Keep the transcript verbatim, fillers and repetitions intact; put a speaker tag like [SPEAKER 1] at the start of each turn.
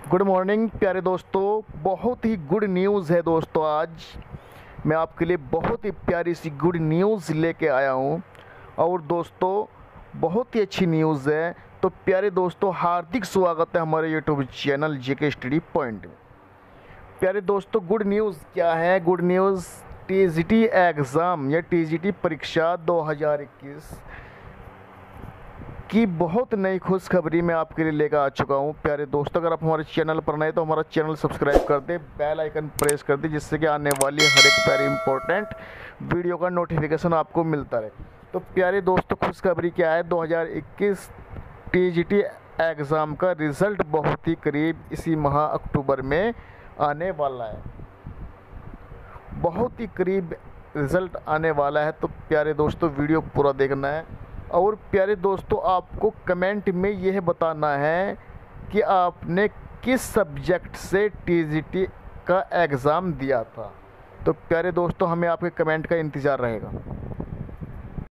[SPEAKER 1] Good morning प्यारे दोस्तों। बहुत ही गुड न्यूज़ है दोस्तों। आज मैं आपके लिए बहुत ही प्यारी सी गुड न्यूज़ लेके आया हूँ और दोस्तों बहुत ही अच्छी न्यूज़ है। तो प्यारे दोस्तों, हार्दिक स्वागत है हमारे YouTube channel JK study point में। प्यारे दोस्तों, गुड न्यूज़ क्या है? गुड न्यूज़ टीजीटी एग्ज़ाम या टीजीटी परीक्षा दो हज़ार इक्कीस की बहुत नई खुशखबरी मैं आपके लिए लेकर आ चुका हूं। प्यारे दोस्तों, अगर आप हमारे चैनल पर नए तो हमारा चैनल सब्सक्राइब कर दें, बेल आइकन प्रेस कर दें, जिससे कि आने वाली हर एक प्यारी इंपॉर्टेंट वीडियो का नोटिफिकेशन आपको मिलता रहे। तो प्यारे दोस्तों, खुशखबरी क्या है? दो हज़ार इक्कीस टीजीटी एग्ज़ाम का रिज़ल्ट बहुत ही करीब इसी माह अक्टूबर में आने वाला है। बहुत ही करीब रिज़ल्ट आने वाला है। तो प्यारे दोस्तों, वीडियो पूरा देखना है। और प्यारे दोस्तों, आपको कमेंट में यह बताना है कि आपने किस सब्जेक्ट से टीजीटी का एग्ज़ाम दिया था। तो प्यारे दोस्तों, हमें आपके कमेंट का इंतज़ार रहेगा।